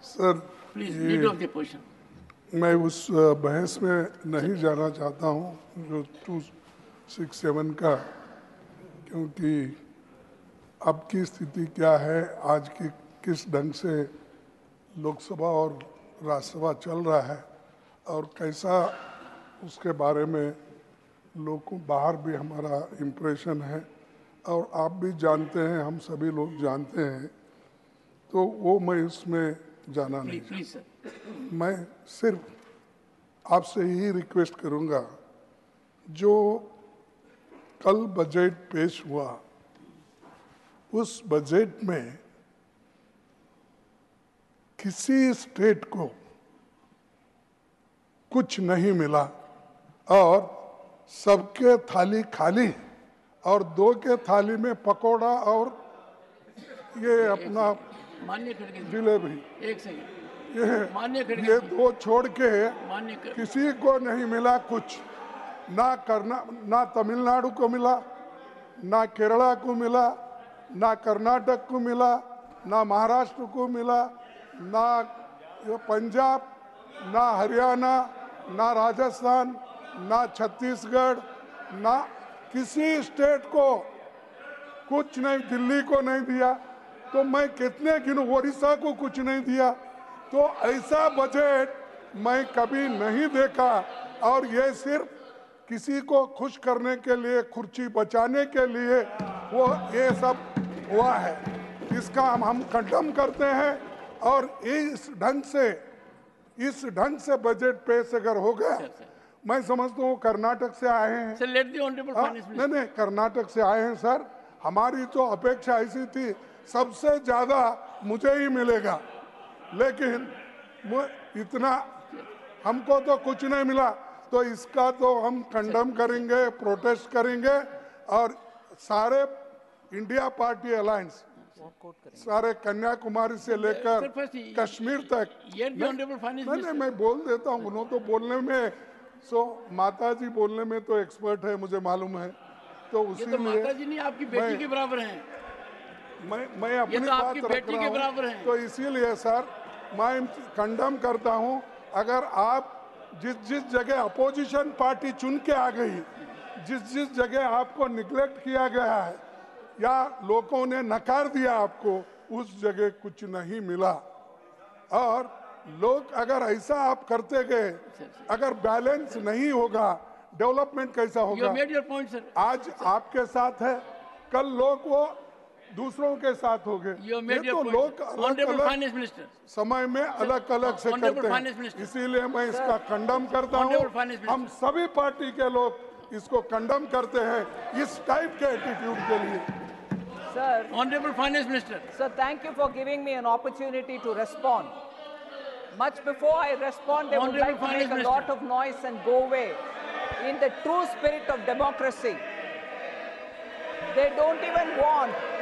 Sir please leader of the position. मैं उस बहस में नहीं जाना चाहता हूँ जो 267 का, क्योंकि अब की स्थिति क्या है, आज की किस ढंग से लोकसभा और राज्यसभा चल रहा है और कैसा उसके बारे में लोगों बाहर भी हमारा इम्प्रेशन है और आप भी जानते हैं, हम सभी लोग जानते हैं, तो वो मैं इसमें जाना नहीं। Please sir. मैं सिर्फ आपसे ही रिक्वेस्ट करूंगा, जो कल बजट पेश हुआ उस बजट में किसी स्टेट को कुछ नहीं मिला और सबके थाली खाली और दो के थाली में पकोड़ा और ये अपना मान्य खड़गे जिलेबी, एक सेकंड ये मान्य खड़गे ये दो छोड़ के मान्य किसी को नहीं मिला कुछ। ना तमिलनाडु को मिला, ना केरला को मिला, ना कर्नाटक को मिला, ना महाराष्ट्र को मिला, ना पंजाब, ना हरियाणा, ना राजस्थान, ना छत्तीसगढ़, ना किसी स्टेट को कुछ नहीं, दिल्ली को नहीं दिया, तो मैं कितने गिनूं, ओडिशा को कुछ नहीं दिया। तो ऐसा बजट मैं कभी नहीं देखा और ये सिर्फ किसी को खुश करने के लिए, कुर्सी बचाने के लिए वो ये सब हुआ है। इसका हम कंडम करते हैं और इस ढंग से बजट पेश अगर हो गया, मैं समझता हूँ कर्नाटक से आए हैं sir, let the honourable finance minister. नहीं, कर्नाटक से आए हैं सर। हमारी तो अपेक्षा ऐसी थी सबसे ज्यादा मुझे ही मिलेगा, लेकिन इतना हमको तो कुछ नहीं मिला। तो इसका तो हम कंडम करेंगे, प्रोटेस्ट करेंगे और सारे इंडिया पार्टी अलायंस, सारे कन्याकुमारी से लेकर कश्मीर तक। नहीं, मैं बोल देता हूँ, उन्होंने तो बोलने में, माता जी बोलने में तो एक्सपर्ट है, मुझे मालूम है। तो उसी तो माता जी नहीं आपकी बेटी के बराबर हैं। मैं अपनी तो आपकी बात बेटी के बराबर हैं। तो इसीलिए सर मैं कंडम करता हूं। अगर आप जिस जगह अपोजिशन पार्टी चुन के आ गई, जिस जगह आपको निग्लेक्ट किया गया है या लोगों ने नकार दिया आपको, उस जगह कुछ नहीं मिला। और लोग अगर ऐसा आप करते गए, अगर बैलेंस नहीं होगा, डेवलपमेंट कैसा होगा? आज आपके साथ है, कल लोग वो दूसरों के साथ हो गए। ये तो लोग अलग समय में अलग अलग से करते हैं, इसीलिए मैं इसका कंडम करता हूँ। हम सभी पार्टी के लोग इसको कंडम करते हैं इस टाइप के एटीट्यूड के लिए। Sir, Honorable Finance Minister. Sir, thank you for giving me an opportunity to respond. Much before I respond, they would like to make a lot of noise and go away. In the true spirit of democracy, they don't even want